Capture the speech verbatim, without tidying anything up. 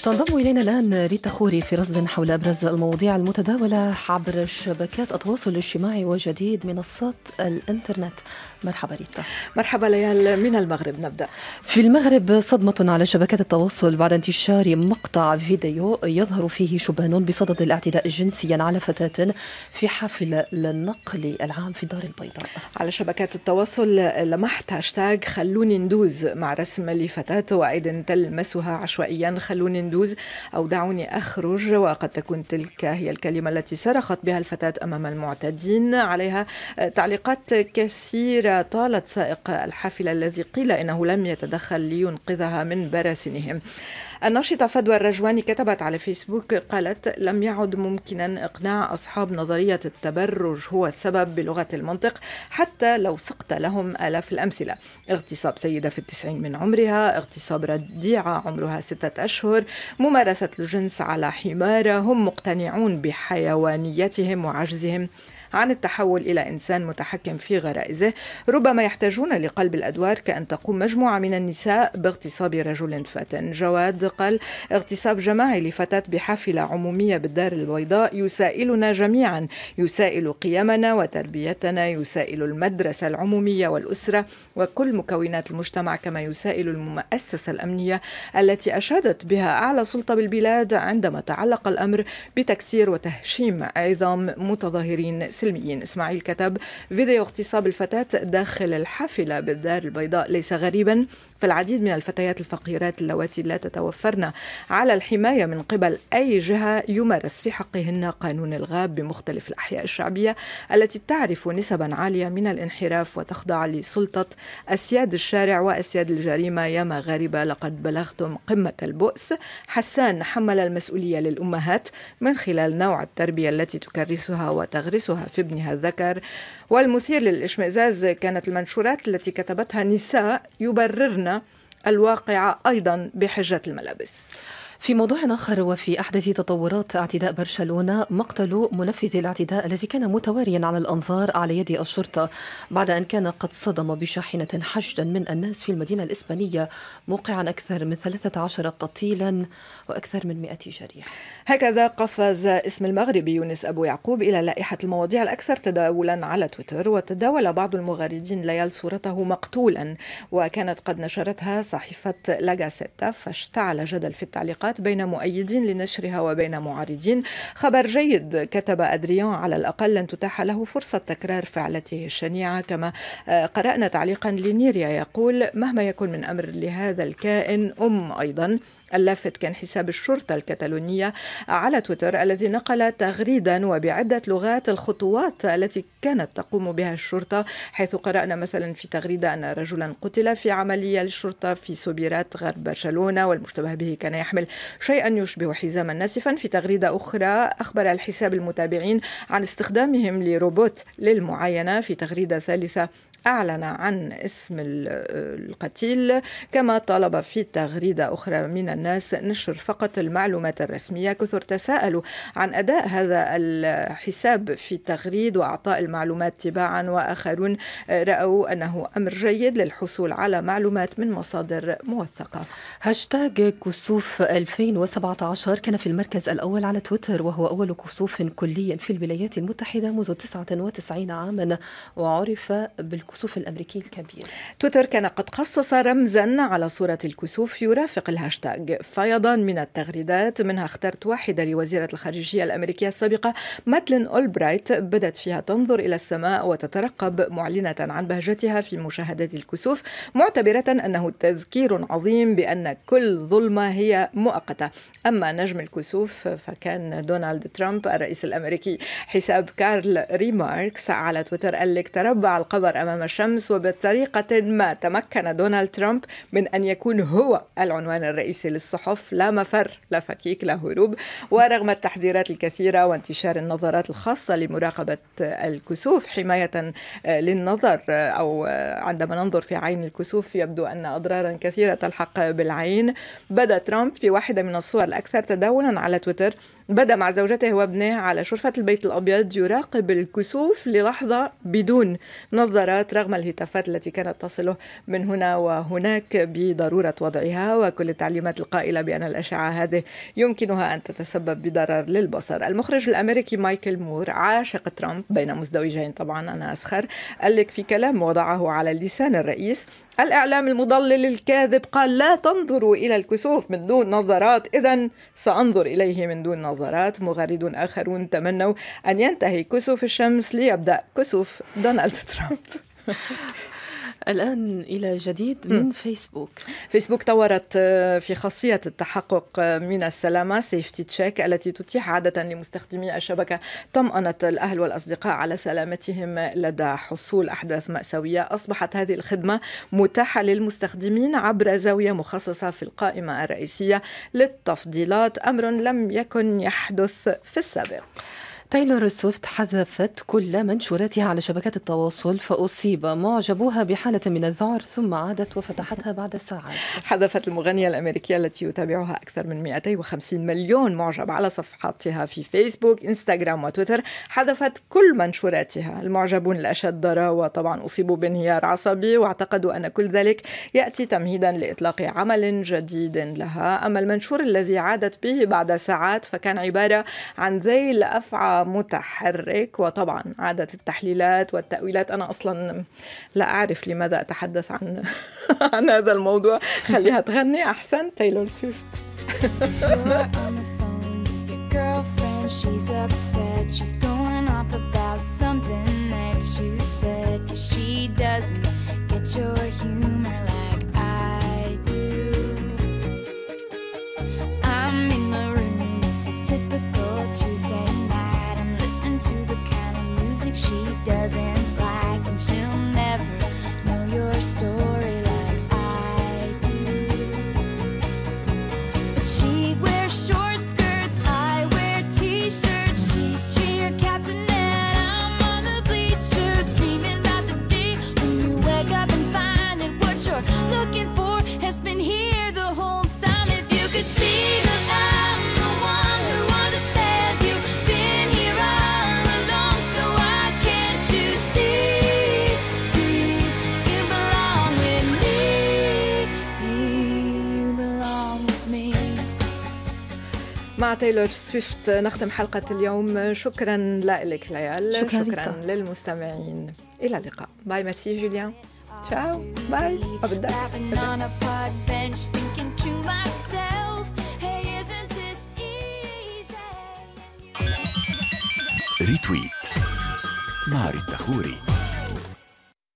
تنضم إلينا الآن ريتا خوري في رصد حول أبرز المواضيع المتداولة عبر شبكات التواصل الاجتماعي وجديد منصات الإنترنت. مرحبا ريتا. مرحبا ليال، من المغرب نبدأ. في المغرب صدمة على شبكات التواصل بعد انتشار مقطع فيديو يظهر فيه شبان بصدد الاعتداء جنسيا على فتاة في حافل النقل العام في الدار البيضاء. على شبكات التواصل لمحت هاشتاج خلوني ندوز مع رسم لفتاة وأيضا تلمسها عشوائيا خلوني ندوز أو دعوني أخرج، وقد تكون تلك هي الكلمة التي صرخت بها الفتاة أمام المعتدين. عليها تعليقات كثيرة طالت سائق الحافلة الذي قيل إنه لم يتدخل لينقذها من براسنهم. الناشطة فدوى الرجواني كتبت على فيسبوك قالت: لم يعد ممكنا إقناع أصحاب نظرية التبرج هو السبب بلغة المنطق حتى لو سقط لهم آلاف الأمثلة. اغتصاب سيدة في التسعين من عمرها، اغتصاب رضيعة عمرها ستة أشهر، ممارسة الجنس على حمارة. هم مقتنعون بحيوانيتهم وعجزهم عن التحول إلى إنسان متحكم في غرائزه. ربما يحتاجون لقلب الأدوار كأن تقوم مجموعة من النساء باغتصاب رجل فاتن. جواد قال: اغتصاب جماعي لفتاة بحافلة عمومية بالدار البيضاء يسائلنا جميعا، يسائل قيمنا وتربيتنا، يسائل المدرسة العمومية والأسرة وكل مكونات المجتمع، كما يسائل المؤسسة الأمنية التي أشادت بها أعلى سلطة بالبلاد عندما تعلق الأمر بتكسير وتهشيم عظام متظاهرين سلميين. إسماعيل كتب: فيديو اغتصاب الفتاة داخل الحافلة بالدار البيضاء ليس غريبا، فالعديد من الفتيات الفقيرات اللواتي لا تتوفرن على الحماية من قبل أي جهة يمارس في حقهن قانون الغاب بمختلف الأحياء الشعبية التي تعرف نسبا عالية من الانحراف وتخضع لسلطة أسياد الشارع وأسياد الجريمة. يا مغاربة لقد بلغتم قمة البؤس. حسان حمل المسؤولية للأمهات من خلال نوع التربية التي تكرسها وتغرسها في ابنها الذكر. والمثير للإشمئزاز كانت المنشورات التي كتبتها نساء يبررن الواقع أيضا بحجة الملابس. في موضوع آخر، وفي أحدث تطورات اعتداء برشلونة، مقتل منفذ الاعتداء الذي كان متواريا على الأنظار على يد الشرطة بعد أن كان قد صدم بشاحنة حشدا من الناس في المدينة الإسبانية، موقعا أكثر من ثلاثة عشر قتيلا وأكثر من مئة جريح. هكذا قفز اسم المغربي يونس أبو يعقوب إلى لائحة المواضيع الأكثر تداولا على تويتر، وتداول بعض المغردين ليال صورته مقتولا، وكانت قد نشرتها صحيفة لاغاسيتا، فاشتعل جدل في التعليقات بين مؤيدين لنشرها وبين معارضين. خبر جيد، كتب أدريان، على الأقل لن تتاح له فرصة تكرار فعلته الشنيعة. كما قرأنا تعليقا لنيريا يقول: مهما يكن من أمر لهذا الكائن أم أيضا. اللافت كان حساب الشرطة الكتالونية على تويتر الذي نقل تغريدا وبعدة لغات الخطوات التي كانت تقوم بها الشرطة، حيث قرأنا مثلا في تغريدة أن رجلا قتل في عملية للشرطة في سوبيرات غرب برشلونة والمشتبه به كان يحمل شيئا يشبه حزاما ناسفا. في تغريدة أخرى أخبر الحساب المتابعين عن استخدامهم لروبوت للمعاينة. في تغريدة ثالثة أعلن عن اسم القتيل، كما طلب في تغريدة أخرى من الناس نشر فقط المعلومات الرسمية. كثر تساءلوا عن أداء هذا الحساب في التغريد وأعطاء المعلومات تباعا، وآخرون رأوا أنه أمر جيد للحصول على معلومات من مصادر موثقة. هاشتاج كسوف ألفين وسبعة عشر كان في المركز الأول على تويتر، وهو أول كسوف كلي في الولايات المتحدة منذ تسعة وتسعين عاما، وعرف بالكسوف الكسوف الأمريكي الكبير. تويتر كان قد خصص رمزا على صورة الكسوف يرافق الهاشتاج. فيضان من التغريدات، منها اخترت واحدة لوزيرة الخارجية الأمريكية السابقة مادلين أولبرايت، بدت فيها تنظر إلى السماء وتترقب معلنة عن بهجتها في مشاهدة الكسوف، معتبرة أنه تذكير عظيم بأن كل ظلمة هي مؤقتة. أما نجم الكسوف فكان دونالد ترامب الرئيس الأمريكي. حساب كارل ريماركس على تويتر قال لك: تربع القمر أمام الشمس، وبطريقة ما تمكن دونالد ترامب من أن يكون هو العنوان الرئيسي للصحف. لا مفر، لا فكيك، لا هروب. ورغم التحذيرات الكثيرة وانتشار النظرات الخاصة لمراقبة الكسوف حماية للنظر، أو عندما ننظر في عين الكسوف يبدو أن أضرارا كثيرة تلحق بالعين، بدأ ترامب في واحدة من الصور الأكثر تداولا على تويتر بدا مع زوجته وابنه على شرفة البيت الأبيض يراقب الكسوف للحظة بدون نظارات رغم الهتافات التي كانت تصله من هنا وهناك بضرورة وضعها، وكل التعليمات القائلة بأن الأشعة هذه يمكنها أن تتسبب بضرر للبصر. المخرج الأمريكي مايكل مور عاشق ترامب بين مزدوجين طبعا أنا أسخر، قال لك في كلام وضعه على لسان الرئيس: الإعلام المضلل الكاذب قال لا تنظروا إلى الكسوف من دون نظارات، إذن سأنظر إليه من دون نظارات. مغردون آخرون تمنوا أن ينتهي كسوف الشمس ليبدأ كسوف دونالد ترامب. الآن إلى جديد من فيسبوك. فيسبوك طورت في خاصية التحقق من السلامة سيفتي تشيك التي تتيح عادة لمستخدمي الشبكة طمأنة الأهل والأصدقاء على سلامتهم لدى حصول أحداث مأساوية. أصبحت هذه الخدمة متاحة للمستخدمين عبر زاوية مخصصة في القائمة الرئيسية للتفضيلات، أمر لم يكن يحدث في السابق. تايلور سويفت حذفت كل منشوراتها على شبكات التواصل، فأصيب معجبوها بحالة من الذعر ثم عادت وفتحتها بعد ساعات. حذفت المغنية الأمريكية التي يتابعها أكثر من مئتين وخمسين مليون معجب على صفحاتها في فيسبوك، إنستغرام وتويتر، حذفت كل منشوراتها. المعجبون الأشد ضراوة طبعا أصيبوا بانهيار عصبي واعتقدوا أن كل ذلك يأتي تمهيدا لإطلاق عمل جديد لها. أما المنشور الذي عادت به بعد ساعات فكان عبارة عن ذيل أفعى متحرك، وطبعا عادت التحليلات والتأويلات. أنا أصلا لا أعرف لماذا أتحدث عن عن هذا الموضوع، خليها تغني أحسن. تايلور سويفت. She doesn't like, and she'll never know your story like I do. But she wears short skirts, I wear t-shirts. She's cheer captain and I'm on the bleachers, dreaming about the day when you wake up and find that what you're looking for has been here the whole time. If you could see that I'm the one who understands you, been here all along, so I can't you see you belong with me, you belong with me. مع تايلور سويفت نختم حلقة اليوم. شكرا لك ليال، شكرا, شكرا للمستمعين، إلى اللقاء. باي. ميرسي جوليان. تشاو. باي. أبدا. ريتويت مع ريتا خوري.